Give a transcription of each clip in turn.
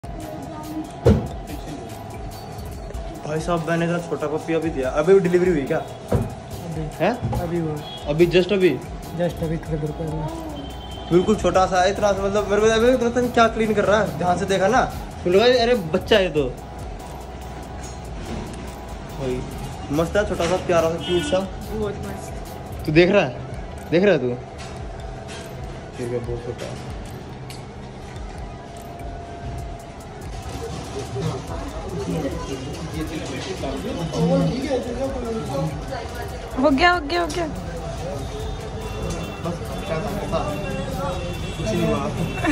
भाई साहब मैंने इतना छोटा पप्पी अभी दिया, अभी डिलीवरी हुई क्या? अभी है अभी जस्ट अभी थोड़ी देर पहले। बिल्कुल छोटा सा है, इतना सा मतलब मेरे को अभी पता नहीं क्या क्लीन कर रहा है, ध्यान से देखा ना तो लगा अरे बच्चा है। तो भाई मस्त है, छोटा सा प्यारा सा क्यूट सा। बहुत मस्त। तू देख रहा है तू? ठीक है, बहुत छोटा है। हो गया कुछ नहीं हुआ।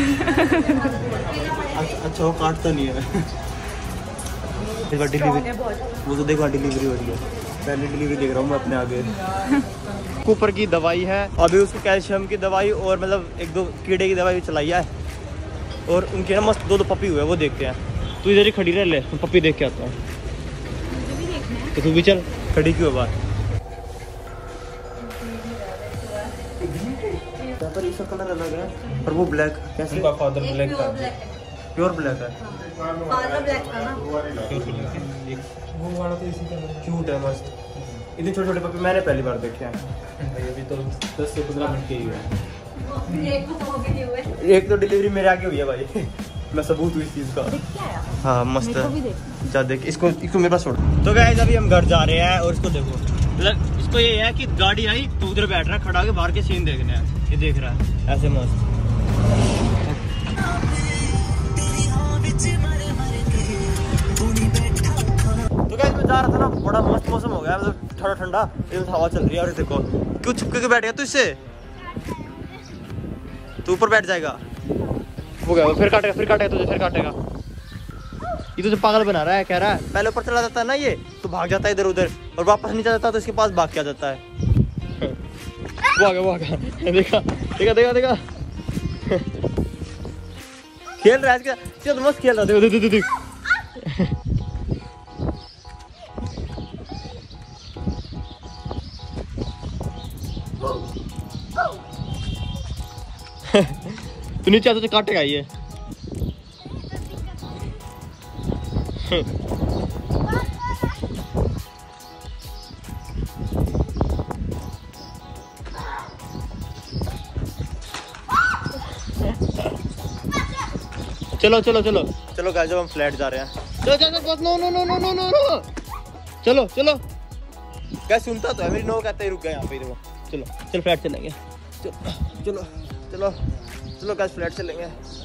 अच्छा वो काटता नहीं है। डिलीवरी वो तो देखो डिलीवरी हो रही है, पहले डिलीवरी देख रहा हूँ मैं अपने आगे। ऊपर की दवाई है, अभी उसको कैल्शियम की दवाई और मतलब 1-2 कीड़े की दवाई चलाई है। और उनके ना मस्त 2 पप्पी हुए, वो देखते हैं। तू इधर ही खड़ी रह ले, मैं पप्पी देख के आता हूँ। तो तू भी चल, खड़ी क्यों बात? यहाँ पर इसका कलर अलग है और वो ब्लैक कैसे? फादर ब्लैक था, प्योर ब्लैक है। फादर ब्लैक था ना। वो वाला तो इसी का है। क्यूट है मस्त। इतने छोटे छोटे पप्पी मैंने पहली बार देखे हैं। अभी तो 10 से 15 मिनट के ही हुए। एक तो डिलीवरी मेरे आगे हुई है भाई। मैं सबूत हूँ इस चीज का। हाँ मस्त है, जा देख इसको मेरे पास छोड़। तो गाइस अभी हम घर जा रहे हैं और इसको देखो, मतलब इसको ये है कि गाड़ी आई तो उधर बैठ रहा है, खड़ा होकर बाहर के सीन देखने हैं। ये देख रहा है ऐसे मस्त। तो गाइस मैं जा रहा था ना, बड़ा मस्त मौसम हो गया, मतलब ठंडा ठंडा एकदम हवा चल रही है। और देखो क्यों चिपके के बैठ गया तू इससे? तू ऊपर बैठ जाएगा, हो गया फिर काटेगा तुझे, फिर काटेगा। ये तुझे पागल बना रहा है, कह रहा है पहले ऊपर चला जाता है ना ये तो भाग जाता है इधर उधर, और वापस नहीं जाता तो इसके पास भाग के आ जाता है। वो आ गया देखा खेल रहा है इसका, तो मस्त खेल रहा है। देख तू नीचे आता तो काटेगा ये। चलो गाइस हम फ्लैट जा रहे हैं। चलो क्या सुनता तो है मेरी नो, कहते ही रुक गया यहाँ पे। देखो चल फ्लैट चलेंगे। चलो गाइस फ्लैट चलेंगे।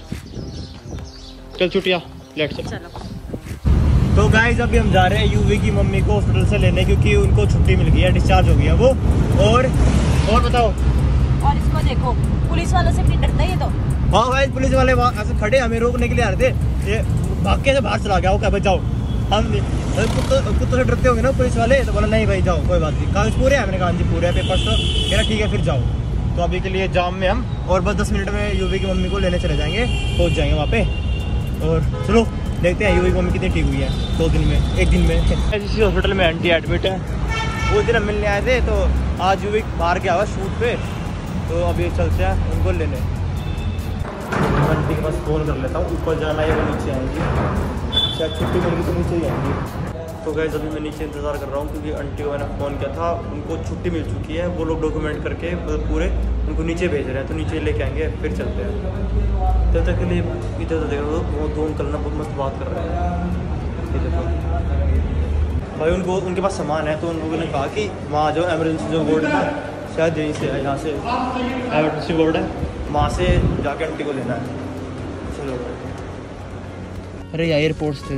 चल छुट्टियाँ फ्लैट चलो। तो गाइस अभी हम जा रहे हैं यूवी की मम्मी को हॉस्पिटल से लेने, क्योंकि उनको छुट्टी मिल गई है, डिस्चार्ज हो गया वो। और बताओ। और इसको देखो, पुलिस वालों से भी डरता है ये तो। हाँ भाई पुलिस वाले ऐसे खड़े हमें रोकने के लिए आ रहे थे, ये भाग के से बाहर चला गया। वो क्या भाई जाओ, हम कुत्तों से डरते होंगे ना पुलिस वाले, तो बोला नहीं भाई जाओ कोई बात नहीं, कागज पूरे हैं। मैंने कहा जी पूरे हैं पेपर्स, तो कह रहा ठीक है फिर जाओ। तो अभी के लिए जाम में हम, और बस 10 मिनट में यूवी की मम्मी को लेने चले जाएंगे, पहुँच जाएंगे वहाँ पे। और चलो देखते हैं यूवी की मम्मी कितनी ठीक हुई है 1 दिन में। इसी हॉस्पिटल में आंटी एडमिट है, वो दिन हम मिलने आए थे, तो आज यूवी बाहर गया हुआ शूट पे, तो अभी चलते हैं उनको लेने। आंटी के पास फ़ोन कर लेता हूँ, ऊपर जाना है वो नीचे आएंगी, शायद छुट्टी मिलेगी तो नीचे ही आएंगी। तो गाइस अभी मैं नीचे इंतज़ार कर रहा हूँ, क्योंकि आंटी को मैंने फ़ोन किया था, उनको छुट्टी मिल चुकी है। वो लोग डॉक्यूमेंट करके मतलब पूरे उनको नीचे भेज रहे हैं, तो नीचे लेके आएंगे फिर चलते हैं। तब तक के लिए इधर देख रहे हो, वो 2 अंकल ना बहुत मस्त बात कर रहे हैं। ये देखो भाई उनके पास सामान है, तो उन लोगों ने कहा कि वहाँ जो एमरजेंसी जो वार्ड है ना, शायद यहीं से है, यहाँ से एमरजेंसी वार्ड है, वहाँ से जाके आंटी को लेना है। चलो अरे यार एयरपोर्ट्स थे,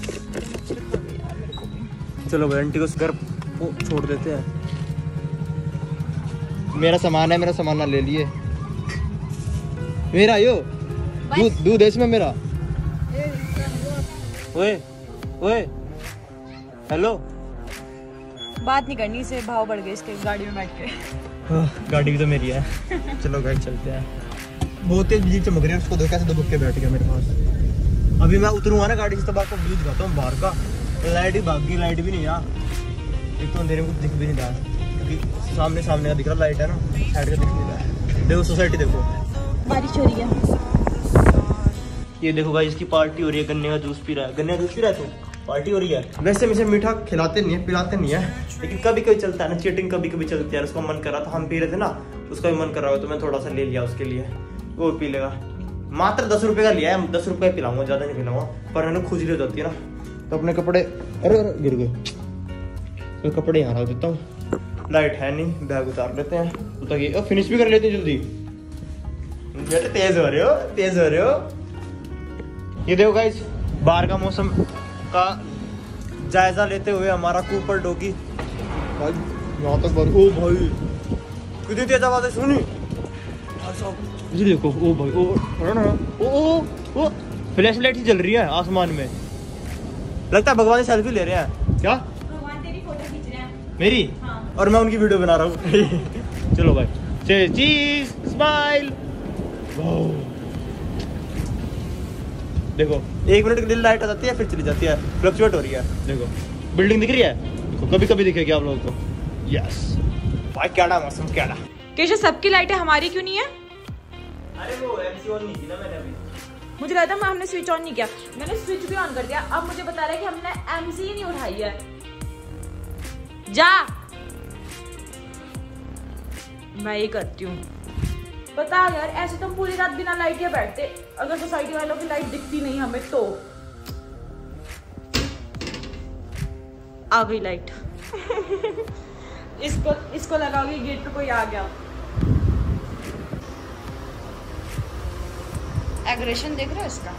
चलो भाई आंटी को घर छोड़ देते हैं। मेरा सामान है, मेरा सामान ना ले लिए। मेरा यो दूध है इसमें मेरा। ओए हेलो, बात नहीं करनी से, भाव बढ़ गए इसके गाड़ी में बैठ के। गाड़ी भी तो मेरी है। चलो गाड़ी चलते हैं। बहुत तेज बिजली चमक रही है, उसको देखो कैसे दबक के बैठ गया मेरे पास। अभी मैं उतरूंगा ना गाड़ी से, तब आपको व्यू दिखाता हूँ बाहर का। लाइट ही भाग गई, लाइट भी नहीं है, एक तो अंधेरे में कुछ दिख भी नहीं रहा, क्योंकि सामने का दिख रहा, लाइट है ना, साइड का दिख नहीं रहा है। देखो सोसाइटी देखो, बारिश हो रही है। ये देखो भाई, इसकी पार्टी हो रही है, गन्ने का जूस पी रहा है। गन्ने का जूस पी रहा है तू, पार्टी हो रही है। वैसे मुझे मीठा खिलाते नहीं है, पिलाते नहीं है, लेकिन कभी कभी चलता है ना, चीटिंग कभी कभी चलती है। उसका मन कर रहा था, हम पी रहे थे ना, उसका भी मन कर रहा हो तो मैं थोड़ा सा ले लिया उसके लिए, वो पी लेगा। मात्र 10 रुपये का लिया है, 10 रुपये पिलाऊंगा, ज़्यादा नहीं पिलाऊंगा, पर मैंने खुजली हो जाती है ना, तो अपने कपड़े, अरे गिर गए, तो कपड़े यहाँ रख देता हूँ। लाइट है नहीं, बैग उतार लेते हैं, तो तक फिनिश भी कर लेते हैं जल्दी। बेटे तेज हो रहे हो, तेज हो रहे हो। ये देखो गाइस, बाहर का मौसम का जायजा लेते हुए हमारा कूपर डॉगी भाई यहाँ तक बार, ओ भाई कितनी तेज आवाज़ है, सुनी भाई साहब, ये देखो, ओ भाई, ओ फ्लैश लाइट ही जल रही है आसमान में, लगता है भगवान सेल्फी ले रहे हैं क्या, भगवान तेरी फोटो खींच रहे हैं मेरी, हाँ। और मैं उनकी वीडियो बना रहा हूँ। चलो भाई, चीज स्माइल। देखो 1 मिनट के लिए लाइट आ जाती है, फिर चली जाती है, फ्लक्चुएट हो रही है। देखो बिल्डिंग दिख रही है, देखो कभी कभी दिखेगी आप लोगों को। यस भाई, क्या मौसम, क्या केशव, सबकी लाइटें हमारी क्यों नहीं है? अरे वो एमसी ऑन नहीं की ना मैंने अभी, मुझे लगता है हमने स्विच ऑन नहीं किया, मैंने स्विच भी ऑन कर दिया। अब मुझे बता रहा है कि हमने एमसी ही नहीं उठाई है। जा, मैं ये करती हूँ। बता यार, ऐसे तो हम पूरी रात बिना लाइट के बैठते, अगर सोसाइटी वालों की लाइट दिखती नहीं हमें तो। आ गई लाइट। इसको लगाओगी, गेट पे कोई आ गया। एग्रेशन देख रहे हो इसका,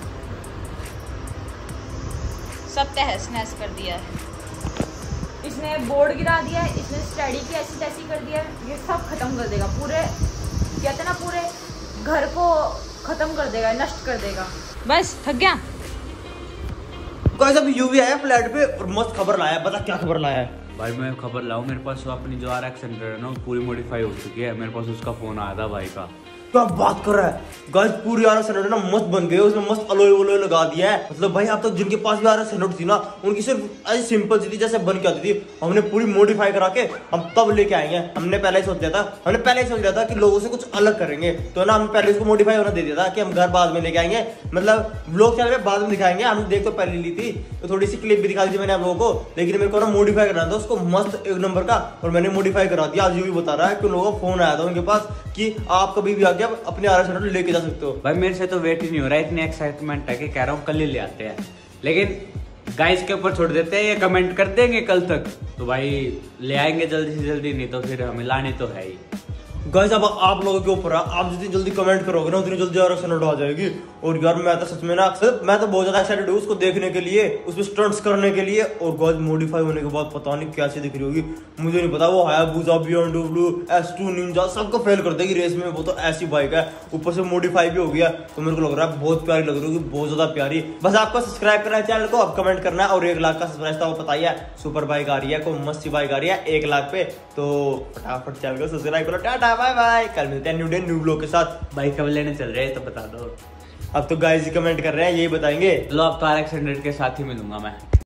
सब तहस नहस कर दिया है इसने, बोर्ड गिरा दिया है इसने, स्टडी की ऐसी तैसी कर दिया है, ये सब खत्म कर देगा, पूरे कहते ना पूरे घर को खत्म कर देगा, नष्ट कर देगा। बस थक गया। गाइस अभी यूवी आया फ्लैट पे और मस्त खबर लाया, पता क्या खबर लाया है भाई? मैं खबर लाऊं, मेरे पास अपनी जो RX 100 है ना, पूरी मॉडिफाई हो चुकी है। मेरे पास उसका फोन आया था भाई का। क्या बात कर रहा है गाइस, पूरी RX 100 ना मस्त बन गई, उसमें मस्त अलॉय वलॉय लगा दिया है। मतलब भाई अब तक जिनके पास भी RX 100 थी ना, उनकी सिर्फ ऐसी सिंपल सी थी जैसे बन के आती थी, हमने पूरी मॉडिफाई करा के हम तब लेके आएंगे। हमने पहले ही सोच लिया था कि लोगों से कुछ अलग करेंगे, तो ना हमने पहले उसको मॉडिफाई होना दे दिया था कि हम घर बाद में लेके आएंगे, मतलब व्लॉग चैनल पे बाद में दिखाएंगे। हमने देख तो पहले ली थी, तो थोड़ी सी क्लिप भी दिखा दी मैंने आप लोगों को, लेकिन मेरे को ना मॉडिफाई करना था उसको मस्त 1 नंबर का, और मैंने मॉडिफाई करा दिया। आज ये भी बता रहा है कि लोगों का फोन आया था उनके पास कि आप कभी भी आके अपने RX 100 लेके जा सकते हो। भाई मेरे से तो वेट ही नहीं हो रहा है, इतनी एक्साइटमेंट है कि कह रहा हूँ कल ही ले आते हैं, लेकिन गाइस के ऊपर छोड़ देते हैं, ये कमेंट कर देंगे कल तक, तो भाई ले आएंगे जल्दी से जल्दी, नहीं तो फिर हमें लानी तो है ही। गाइस अब आप लोगों के ऊपर है, आप जितनी जल्दी कमेंट करोगे ना उतनी जल्दी RX 100 आ जाएगी। और यार मैं तो सच में ना, मैं तो बहुत ज्यादा एक्साइटेड हूँ उसको देखने के लिए, उसमें स्टंट्स करने के लिए। और गाइस मॉडिफाई होने के बाद पता नहीं कैसी दिख रही होगी, मुझे नहीं पता। वो हायाबुसा, BMW, S2 निंजा सबको फेल कर देगी रेस में, वो तो ऐसी बाइक है, ऊपर से मॉडिफाई भी हो गया, तो मेरे को लग रहा है बहुत प्यारी लग रही होगी, बहुत ज्यादा प्यारी। बस आपको सब्सक्राइब करना है चैनल को, अब कमेंट करना है, और 1 लाख का सब्सक्राइब था वो पता ही है। सुपर बाइक आ रही है, कोई मस्त बाइक आ रही है 1 लाख पे, तो फटाफट चैनल को सब्सक्राइब करो। टाटा बाय बाय, कल मिलते हैं न्यू ब्लॉग के साथ। बाइक कब लेने चल रहे हैं तो बता दो। अब तो गाइस ही कमेंट कर रहे हैं, यही बताएंगे। चलो अब तो RX 100 के साथ ही मिलूंगा मैं।